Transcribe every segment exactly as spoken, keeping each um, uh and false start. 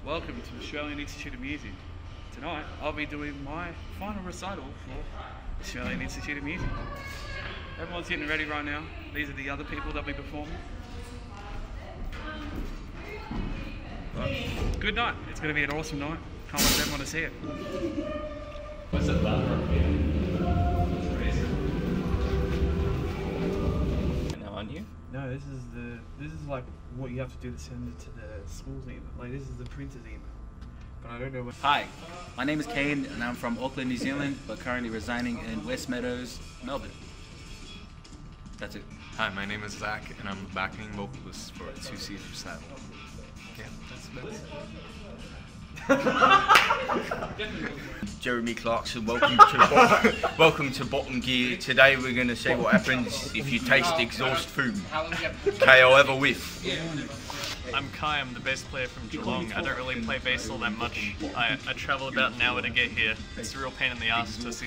Welcome to Australian Institute of Music. Tonight I'll be doing my final recital for Australian Institute of Music. Everyone's getting ready right now. These are the other people that'll be performing. But good night. It's going to be an awesome night. Can't wait for everyone to see it. What's that about? Now on you? No, this is the this is like what you have to do to send it to the school's email. Like this is the printer's email. But I don't know what. Hi, my name is Kaine and I'm from Auckland, New Zealand, but currently residing in West Meadows, Melbourne. That's it. Hi, my name is Zach and I'm a backing vocalist for Tusi Recital. Yeah, that's about it. Jeremy Clarkson, welcome to welcome to Bottom Gear. Today we're going to see what happens if you taste exhaust fume. K O ever whiff. I'm Kai, I'm the bass player from Geelong. I don't really play bass all that much. I, I travel about an hour to get here. It's a real pain in the ass, Tusi.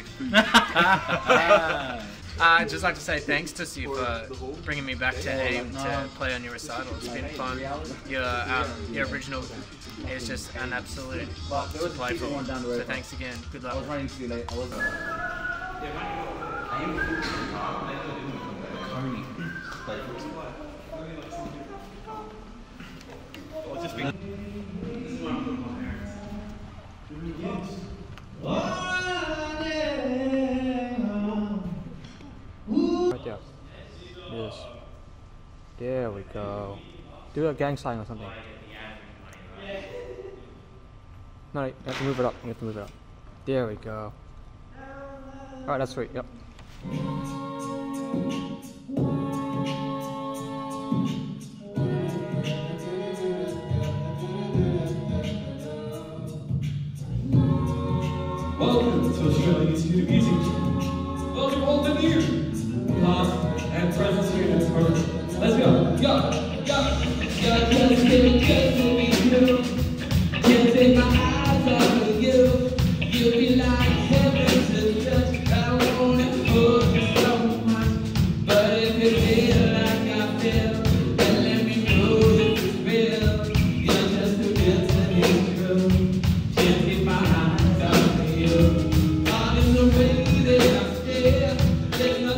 I'd just like to say thanks, Tusi, for bringing me back to AIM to play on your recital. It's been fun. Your, um, your original is just an absolute bop to play for. So thanks again. Good luck. Right there. Yes. There we go. Do a gang sign or something. No, you have to move it up. You have to move it up. There we go. Alright, that's sweet. Yep. Welcome to Australian Institute of Music. Welcome all the new, past and present students. Let's go. Go. Go. Go. Just still just to be you. Can't take my eyes off of you. You'll be like heaven to touch. I wanna hold you so much. But if you feel like I feel, then let me know if it's real. You're just too good to be true. Can't take my eyes off of you. Not in the way that I stare. There's no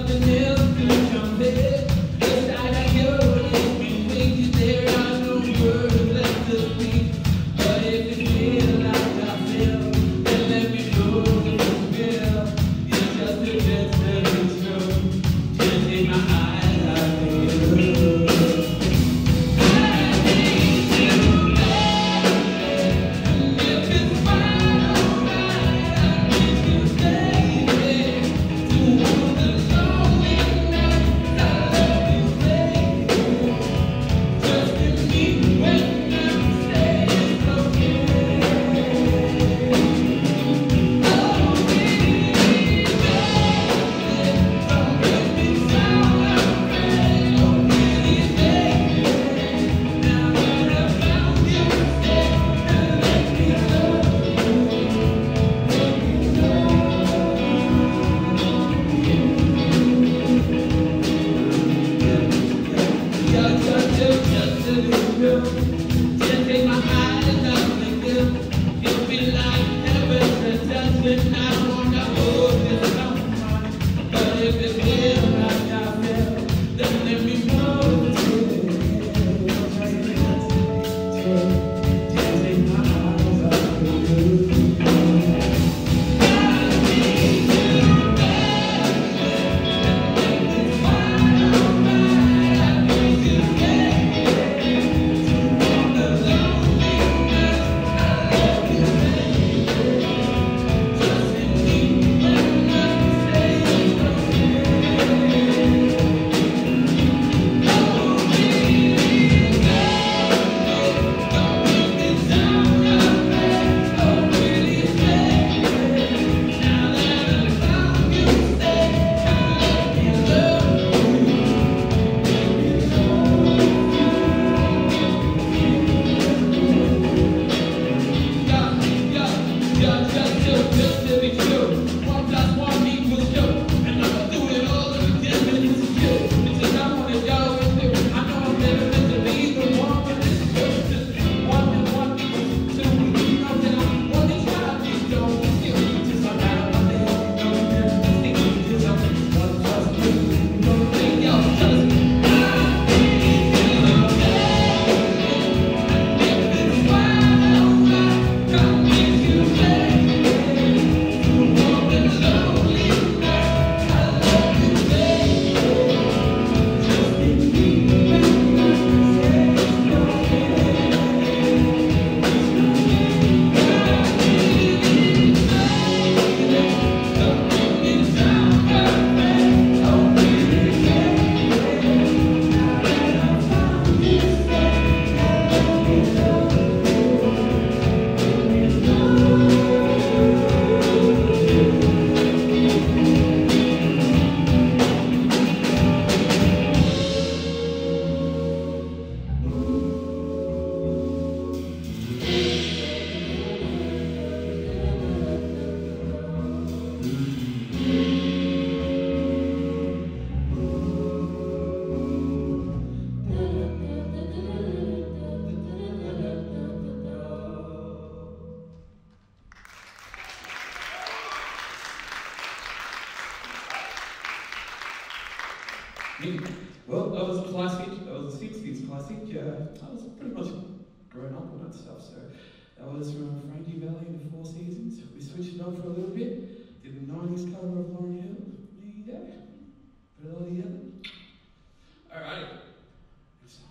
Me? Well, I was a classic. I was a sixties classic. Uh, I was pretty much grown up on that stuff. So that was from Frankie Valli and the Four Seasons. We switched it up for a little bit. Did the nineties cover of Lauryn Hill. There you go. Put it all together. All right. Good song.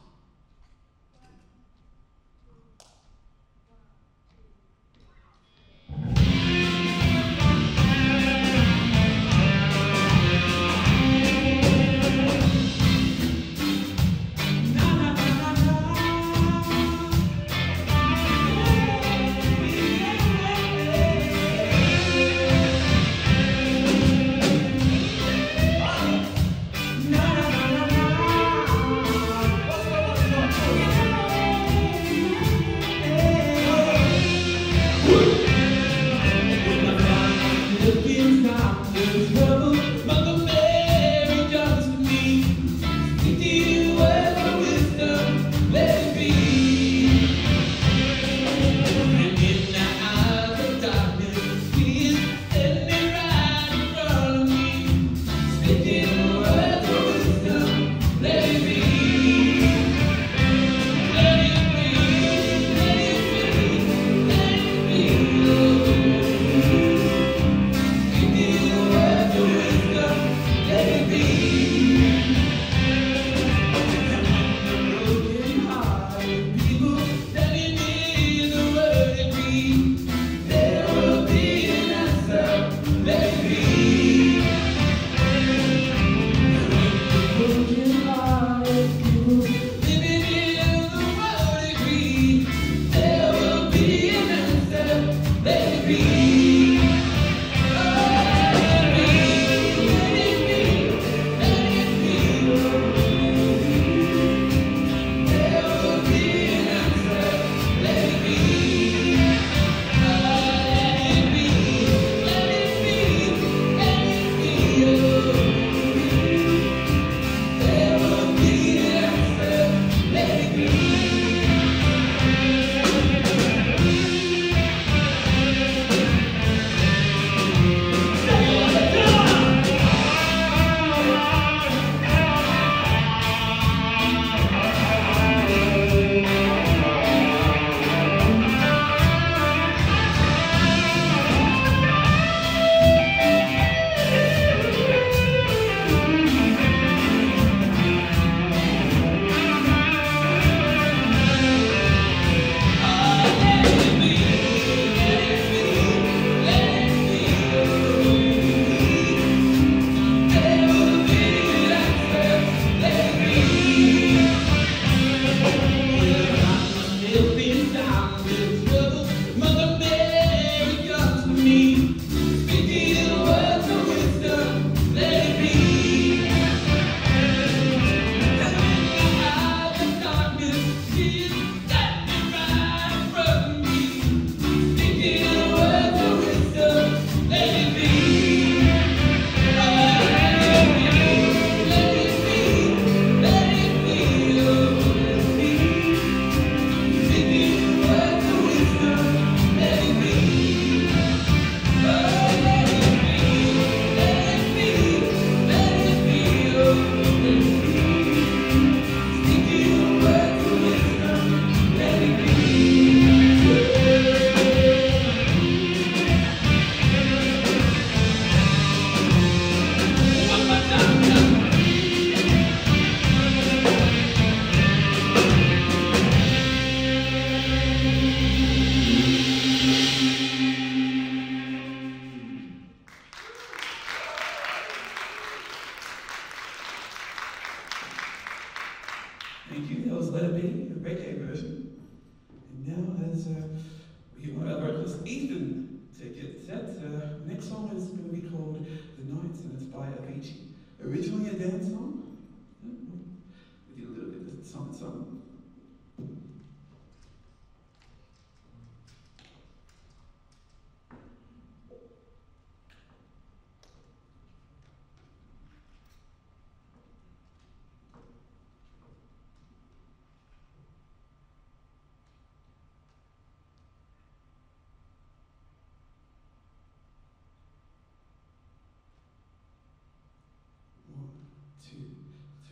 Thank you. That was Let It Be, a reggae version. And now, as uh, we want our vocalist Ethan to get set, uh, next song is going to be called The Nights, and it's by Avicii. Originally a dance song. We did a little bit of something, something. Two,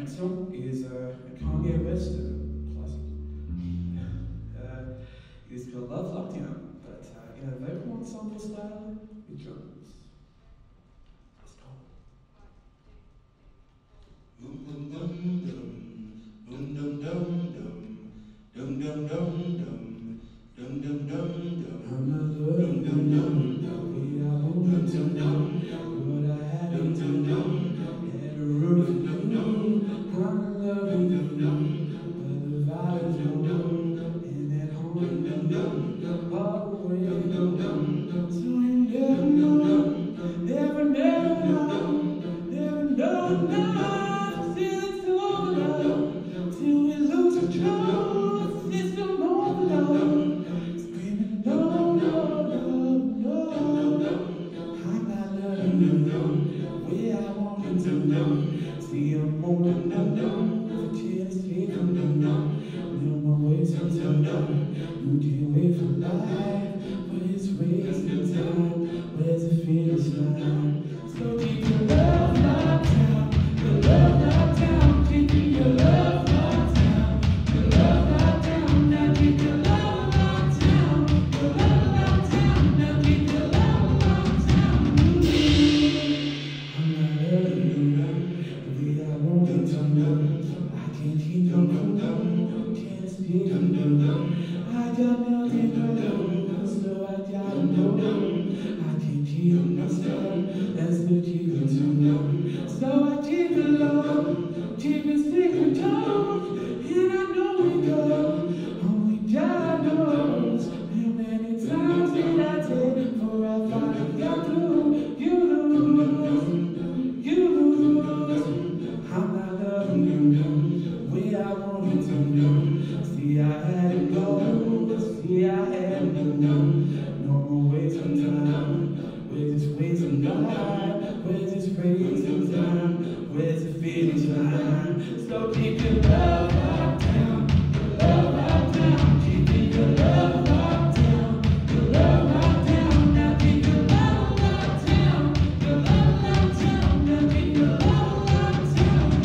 next song is uh, a Kanye West uh, classic. Uh, it's called Love Lockdown, but uh, in a vocal ensemble style with drums. Let's go. Dum dum dum dum dum dum dum dum dum dum dum dum dum dum dum. I'm not loving dum dum dum. We are moving dum dum dum. What I had dum dum dum. Had a roof dum dum. I'm loving dum dum. But the vibe is dum dum. And that horn dum dum. All the way dum dum. So you never know, never never know, never know now. Till it's over now. Till we lose control. System overload. Screaming no, no, no, no. I'm not loving you. Way I want you to know. See I'm on the no, the chance to come to know. No more wasting time. You can't wait for life, but it's wasting time. Where's the finish line? So keep your love locked down, your love locked down. Keep your love locked down, your love locked down. Now keep your love locked down, your love locked down. Now keep your love locked down. I'm not loving you, the way I want you to know. I can't keep you cool, can't speak you know. I got nothing to lose, so I gotta know. I can't keep myself, that's what you got to know. So I keep it low, keep it secret talk, and I know we go. Only God knows how many times did I take before I finally got through. You lose, you lose. I'm not loving you, the way I want you to know. See, I had to go, see, I had to know. No more wasting time, we're just wasting life. We're just wasting time, where's the finish line? So keep your love locked down, your love locked down. Keep your love locked down, your love locked down. Now keep your love locked down, your love locked down. Now keep your love locked down.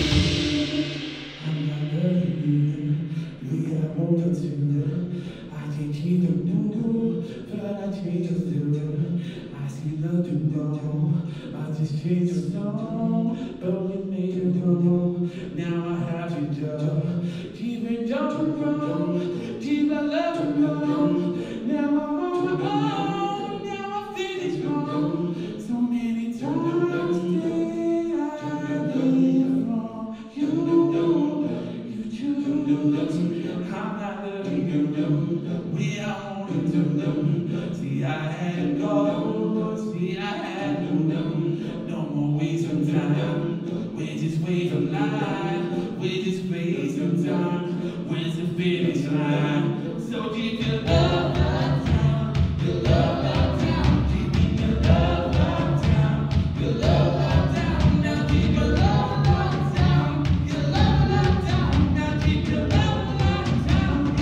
I'm not loving you, the way I want you to know. I can't keep them new, but I change them through. I see nothing wrong, I just changed the song, but we made it wrong. Now I have to do, keep it jumping wrong, keep that love wrong. Now I'm on my own, now I finish wrong. So many times did I live wrong. You, you choose. I'm not loving you, we are wanting to know. See, I had to go, see, I had to know. No more wasting time, we're just waiting life. We're just wasting time, where's the finish line? So keep your love locked down, your love locked down. Keep your love locked down, your love locked down. Now keep your love locked down, your love locked down. Now keep your love locked down.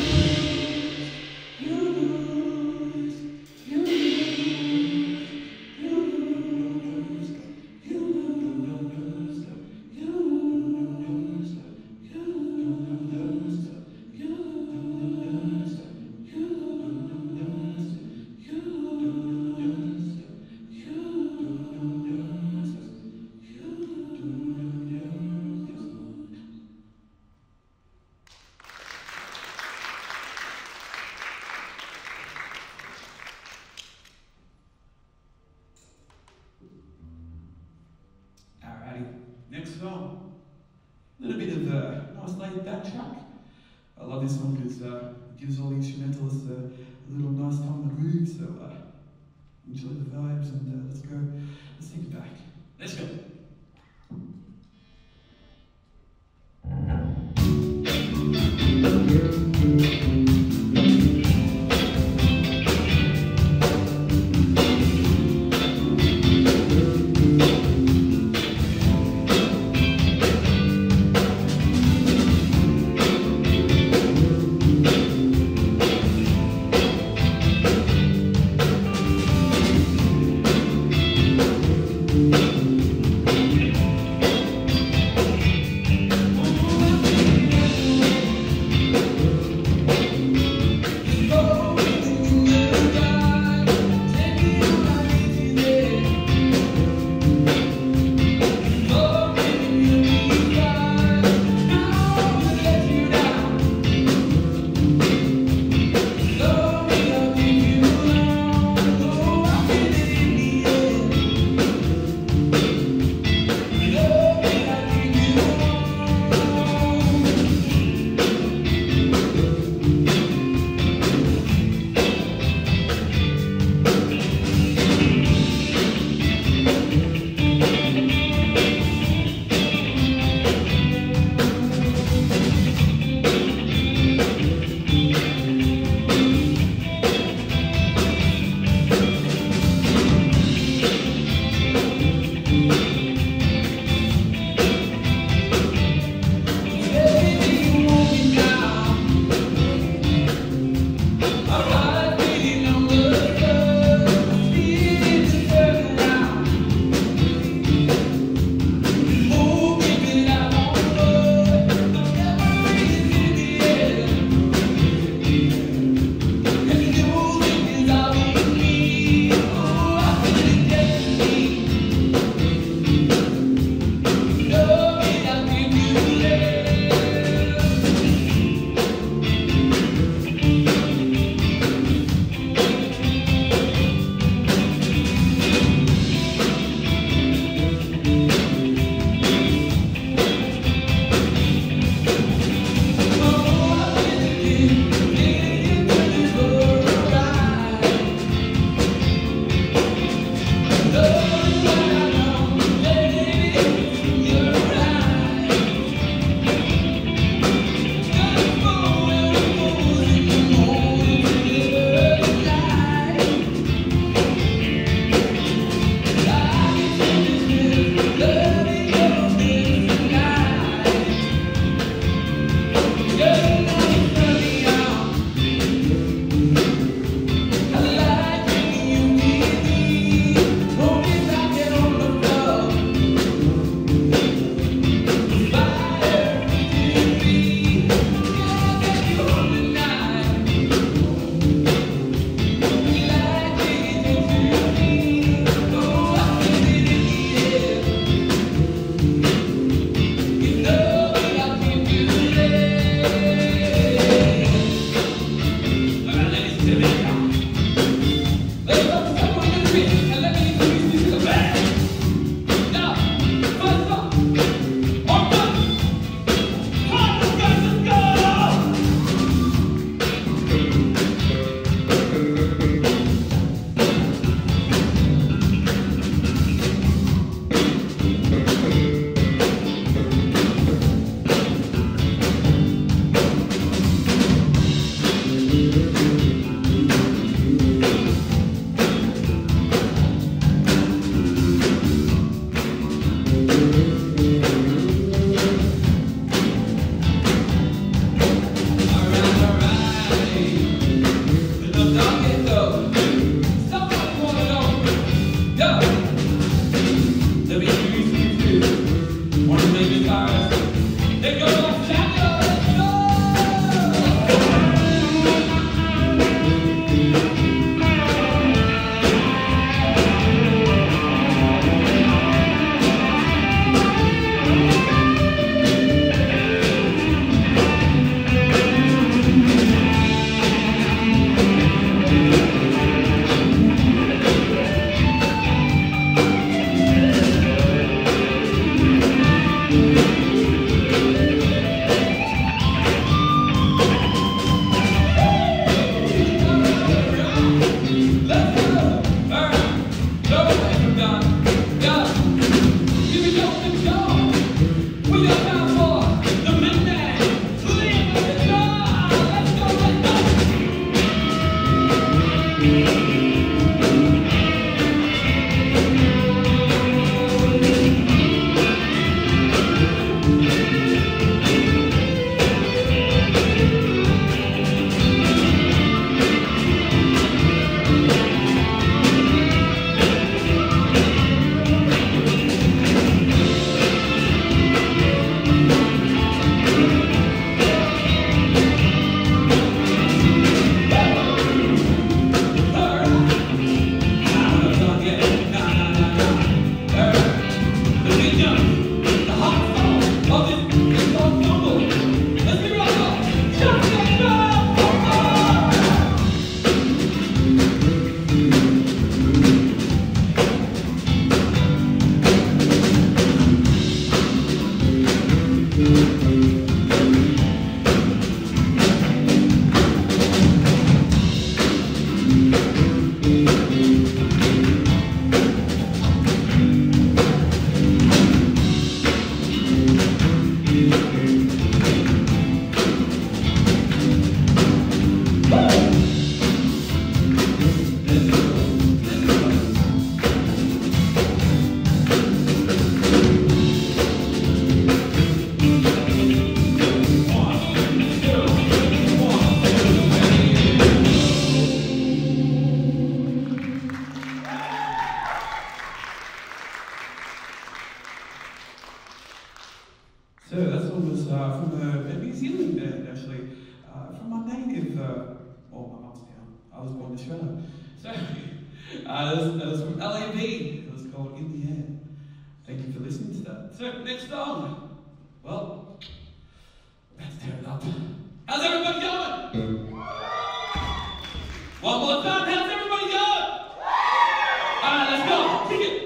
You lose, you lose, you lose, you lose, you lose, you lose, you lose, you lose, you lose, you lose, you Alrighty, next song. A little bit of a nice laid back track. I love this song because uh, it gives all the instrumentalists uh, a little nice time to groove, so uh, enjoy the vibes and uh, let's go, let's take it back. Let's go. Thank was born to shut up. So, uh, that was, that was from L A B. It was called In the Air. Thank you for listening to that. So, next song. Well, let's tear it up. How's everybody going? One more time, how's everybody going? Alright, let's go. Kick it.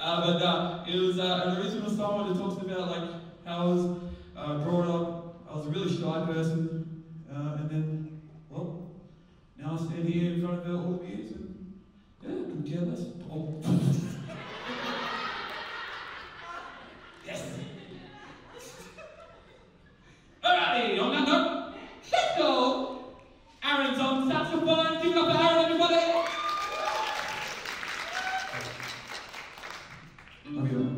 Uh, but uh, it was uh, an original song that talks about like how I was uh, brought up. I was a really shy person, uh, and then, well, now I stand here in front of all of you, and yeah, I'm jealous. Oh. Yes. Alrighty, on that note, let's go. Aaron's on saxophone. Give it up for Aaron, everybody. Love you.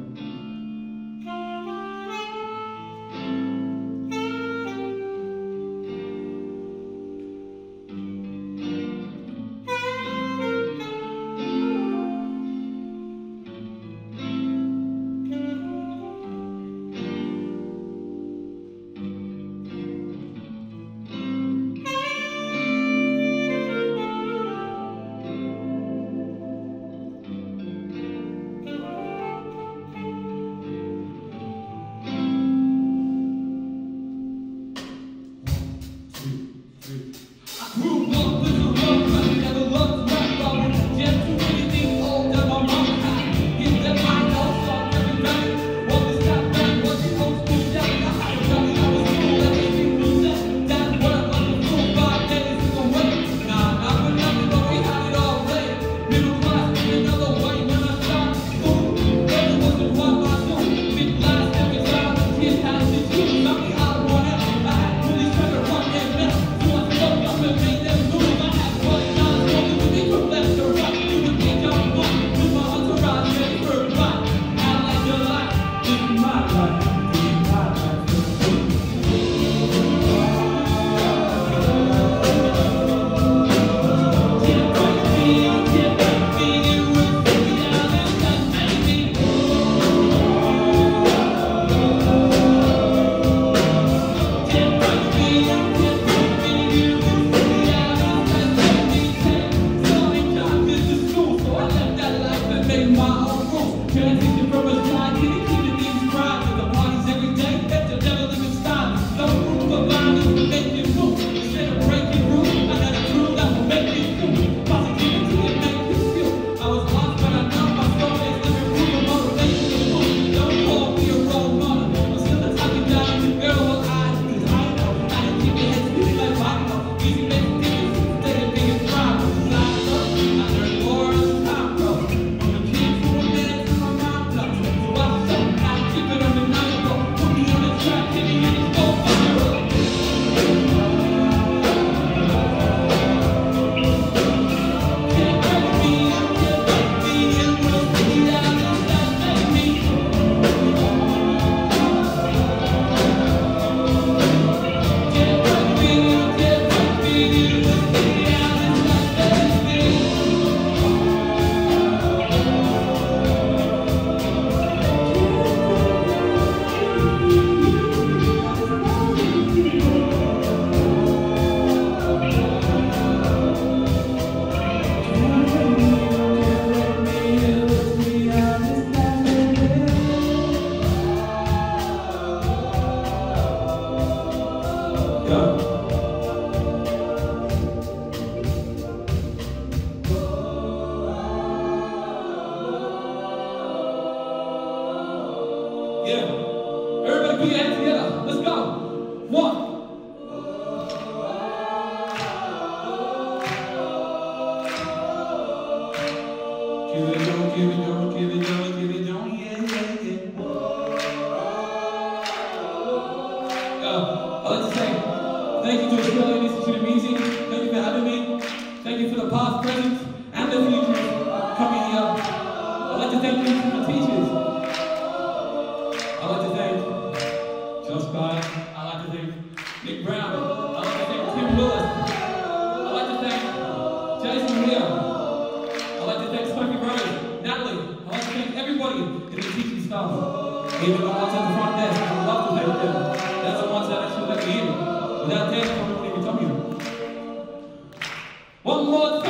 One more